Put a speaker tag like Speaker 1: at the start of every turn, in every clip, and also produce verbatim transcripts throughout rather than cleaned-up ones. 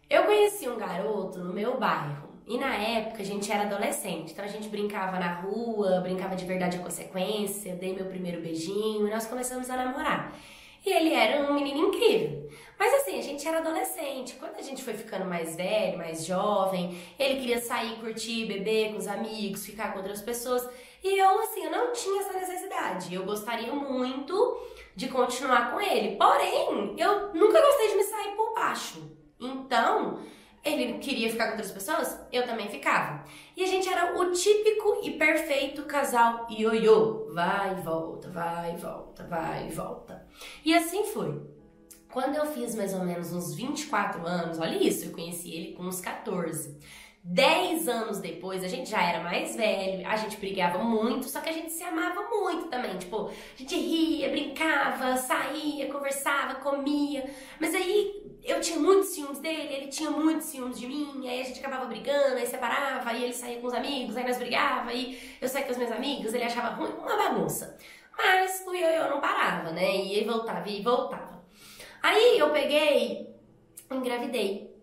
Speaker 1: Eu conheci um garoto no meu bairro e na época a gente era adolescente, então a gente brincava na rua, brincava de verdade a consequência, dei meu primeiro beijinho e nós começamos a namorar. E ele era um menino incrível. Mas assim, a gente era adolescente. Quando a gente foi ficando mais velho, mais jovem, ele queria sair, curtir, beber com os amigos, ficar com outras pessoas. E eu, assim, eu não tinha essa necessidade. Eu gostaria muito de continuar com ele. Porém, eu nunca gostei de me sair por baixo. Então, ele queria ficar com outras pessoas, eu também ficava. E a gente era o típico e perfeito casal ioiô. Vai e volta, vai e volta, vai e volta. E assim foi. Quando eu fiz mais ou menos uns vinte e quatro anos, olha isso, eu conheci ele com uns quatorze. dez anos depois, a gente já era mais velho, a gente brigava muito, só que a gente se amava muito também. Tipo, a gente ria, brincava, saía, conversava, comia. Mas aí eu tinha muitos ciúmes dele, ele tinha muitos ciúmes de mim, aí a gente acabava brigando, aí separava, aí ele saía com os amigos, aí nós brigava, aí eu saía com os meus amigos, ele achava ruim, uma bagunça. Mas o ioiô não parava, né? Ia e voltava, ia e voltava. Aí eu peguei, engravidei.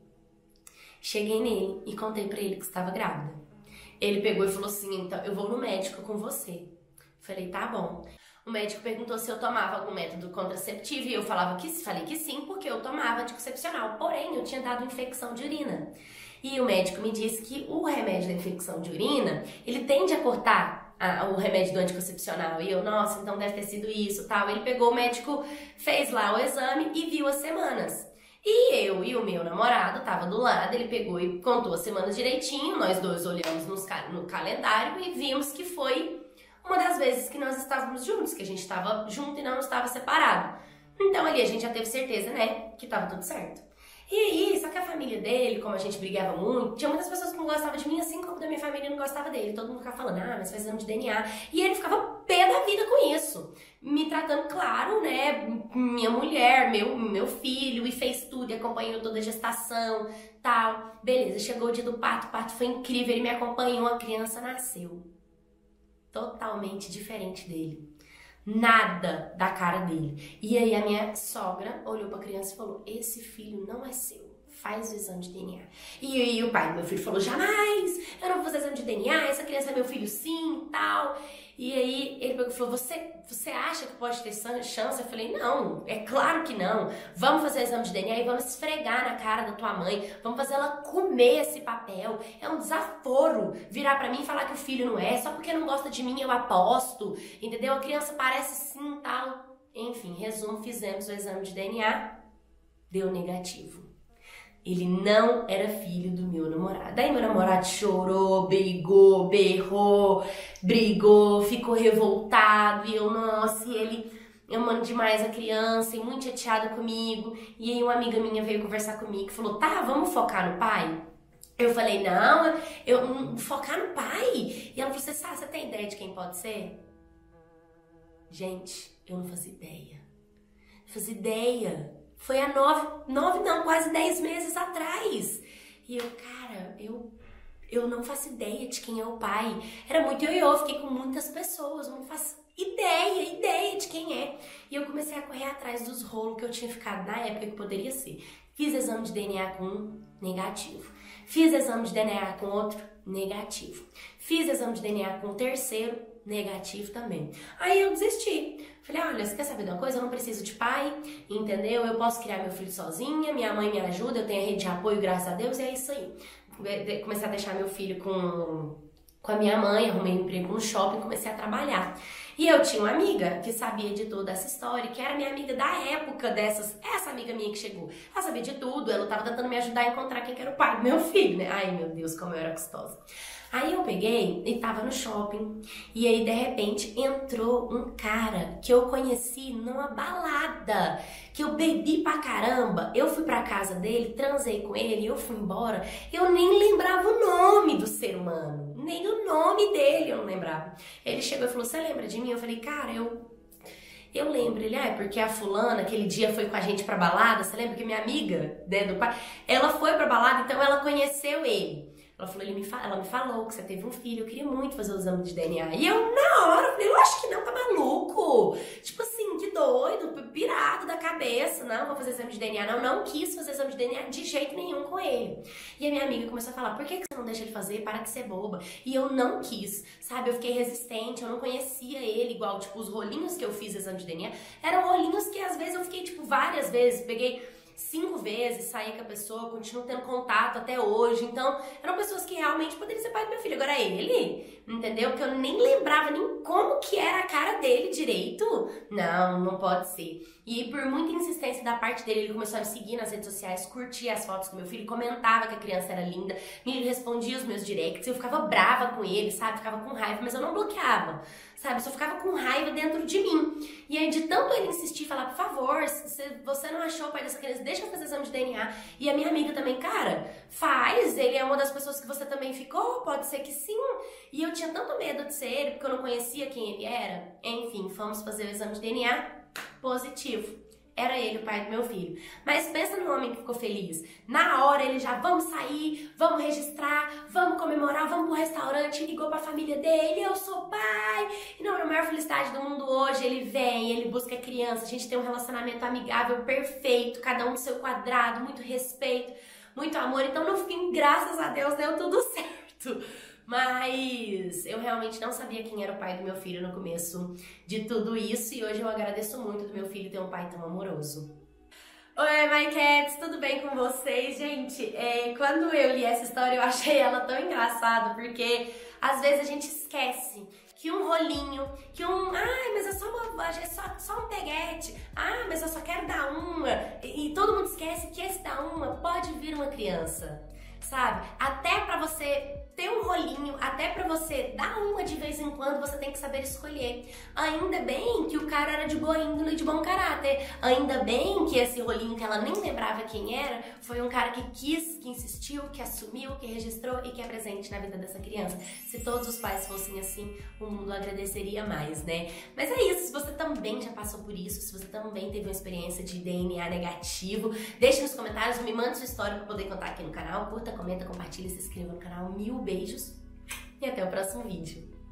Speaker 1: Cheguei nele e contei pra ele que estava grávida. Ele pegou e falou assim, então eu vou no médico com você. Falei, tá bom. O médico perguntou se eu tomava algum método contraceptivo e eu falava que, falei que sim, porque eu tomava anticoncepcional. Porém, eu tinha dado infecção de urina. E o médico me disse que o remédio da infecção de urina, ele tende a cortar a, o remédio do anticoncepcional. E eu, nossa, então deve ter sido isso, tal. Ele pegou, o médico fez lá o exame e viu as semanas. E eu e o meu namorado tava do lado, ele pegou e contou as semanas direitinho, nós dois olhamos nos, no calendário e vimos que foi uma das vezes que nós estávamos juntos, que a gente estava junto e não estava separado. Então ali a gente já teve certeza, né, que tava tudo certo. E aí, só que a família dele, como a gente brigava muito, tinha muitas pessoas que não gostavam de mim, assim como da minha família não gostava dele. Todo mundo ficava falando, ah, mas faz exame de D N A. E ele ficava pé da vida com isso. Me tratando, claro, né, minha mulher, meu, meu filho, e fez tudo, e acompanhou toda a gestação, tal. Beleza, chegou o dia do parto, o parto foi incrível, ele me acompanhou, a criança nasceu. Totalmente diferente dele. Nada da cara dele. E aí a minha sogra olhou pra criança e falou, esse filho não é seu, faz o exame de D N A. E aí o pai do meu filho falou, jamais, eu não vou fazer exame de D N A, essa criança é meu filho sim, tal. E aí ele falou, você, você acha que pode ter chance? Eu falei, não, é claro que não. Vamos fazer o exame de D N A e vamos esfregar na cara da tua mãe. Vamos fazer ela comer esse papel. É um desaforo virar pra mim e falar que o filho não é. Só porque não gosta de mim eu aposto. Entendeu? A criança parece sim, tal. Enfim, resumo, fizemos o exame de D N A. Deu negativo. Ele não era filho do meu namorado. Daí meu namorado chorou, brigou, berrou, brigou, ficou revoltado. E eu, nossa, e ele amando demais a criança e muito chateado comigo. E aí uma amiga minha veio conversar comigo e falou, tá, vamos focar no pai? Eu falei, não, eu um, focar no pai? E ela falou, você sabe, você tem ideia de quem pode ser? Gente, eu não fazia ideia. Não fazia ideia. Foi há nove, nove não, quase dez meses atrás. E eu, cara, eu, eu não faço ideia de quem é o pai. Era muito ioiô, fiquei com muitas pessoas, não faço ideia, ideia de quem é. E eu comecei a correr atrás dos rolos que eu tinha ficado na época que poderia ser. Fiz exame de D N A com um, negativo. Fiz exame de D N A com outro, negativo. Fiz exame de D N A com o terceiro, negativo também. Aí eu desisti. Falei, olha, você quer saber de uma coisa? Eu não preciso de pai, entendeu? Eu posso criar meu filho sozinha, minha mãe me ajuda, eu tenho a rede de apoio, graças a Deus, e é isso aí. Comecei a deixar meu filho com, com a minha mãe, arrumei um emprego no shopping, comecei a trabalhar. E eu tinha uma amiga que sabia de toda essa história, que era minha amiga da época dessas, essa amiga minha que chegou. Ela sabia de tudo, ela tava tentando me ajudar a encontrar quem que era o pai do meu filho, né? Ai, meu Deus, como eu era gostosa. Aí eu peguei e tava no shopping, e aí de repente entrou um cara que eu conheci numa balada, que eu bebi pra caramba. Eu fui pra casa dele, transei com ele, eu fui embora, eu nem lembrava o nome do ser humano, nem o nome dele eu não lembrava. Ele chegou e falou, você lembra de mim? Eu falei, cara, eu... Eu lembro, ele, ah, é porque a fulana, aquele dia foi com a gente pra balada, você lembra que minha amiga, né, do pai, ela foi pra balada, então ela conheceu ele. Ela falou, ele me fa... ela me falou que você teve um filho, eu queria muito fazer o exame de D N A. E eu, na hora, falei, eu acho que não, tá maluco? Tipo assim, que doido, pirado da cabeça. Não, vou fazer exame de D N A. Não, não quis fazer exame de D N A de jeito nenhum com ele. E a minha amiga começou a falar, por que você não deixa ele fazer? Para de ser boba. E eu não quis, sabe? Eu fiquei resistente, eu não conhecia ele igual, tipo, os rolinhos que eu fiz exame de D N A eram rolinhos que às vezes eu fiquei, tipo, várias vezes, peguei cinco vezes, saí com a pessoa, continuo tendo contato até hoje. Então, eram pessoas que realmente poderiam ser pai do meu filho. Agora ele, entendeu? Porque eu nem lembrava nem como que era a cara dele direito. Não, não pode ser. E por muita insistência da parte dele, ele começou a me seguir nas redes sociais, curtia as fotos do meu filho, comentava que a criança era linda, me respondia os meus directs, eu ficava brava com ele, sabe? Ficava com raiva, mas eu não bloqueava, sabe? Eu só ficava com raiva dentro de mim. E aí, de tanto ele insistir, falar, por favor, se você não achou o pai dessa criança, deixa eu fazer exame de D N A. E a minha amiga também, cara, faz, ele é uma das pessoas que você também ficou, pode ser que sim. E eu tinha tanto medo de ser ele, porque eu não conhecia quem ele era. Enfim, fomos fazer o exame de D N A, positivo. Era ele o pai do meu filho. Mas pensa no homem que ficou feliz. Na hora ele já, vamos sair, vamos registrar, vamos comemorar, vamos pro restaurante, ligou pra família dele, eu sou pai. E não, a maior felicidade do mundo hoje, ele vem, ele busca a criança, a gente tem um relacionamento amigável, perfeito, cada um do seu quadrado, muito respeito, muito amor. Então no fim, graças a Deus, deu tudo certo. Mas eu realmente não sabia quem era o pai do meu filho no começo de tudo isso e hoje eu agradeço muito do meu filho ter um pai tão amoroso. Oi, My Cats, tudo bem com vocês? Gente, é, quando eu li essa história eu achei ela tão engraçada porque às vezes a gente esquece que um rolinho, que um, ai, mas é só, uma, é só, só um peguete, ah, mas eu só quero dar uma, e, e todo mundo esquece que esse dar uma pode vir uma criança. Sabe? Até pra você ter um rolinho, até pra você dar uma de vez em quando, você tem que saber escolher. Ainda bem que o cara era de boa índole e de bom caráter. Ainda bem que esse rolinho que ela nem lembrava quem era, foi um cara que quis, que insistiu, que assumiu, que registrou e que é presente na vida dessa criança. Se todos os pais fossem assim, o mundo agradeceria mais, né? Mas é isso, se você também já passou por isso, se você também teve uma experiência de D N A negativo, deixe nos comentários, me mande sua história pra poder contar aqui no canal. Curta, comenta, compartilha, se inscreva no canal. Mil beijos e até o próximo vídeo.